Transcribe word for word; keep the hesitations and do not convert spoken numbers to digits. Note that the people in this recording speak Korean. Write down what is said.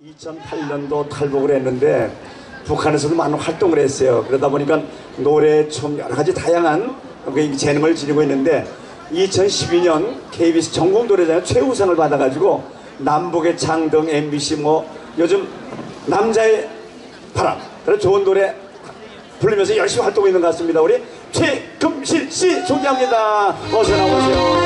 이천팔 년도 탈북을 했는데 북한에서도 많은 활동을 했어요. 그러다 보니까 노래, 춤 여러 가지 다양한 재능을 지니고 있는데 이천십이 년 케이비에스 전국노래자랑 최우상을 받아가지고 남북의 창등, 엠비씨 뭐 요즘 남자의 바람 그런 좋은 노래 부르면서 열심히 활동하고 있는 것 같습니다. 우리 최금실 씨 소개합니다. 어서 나오세요.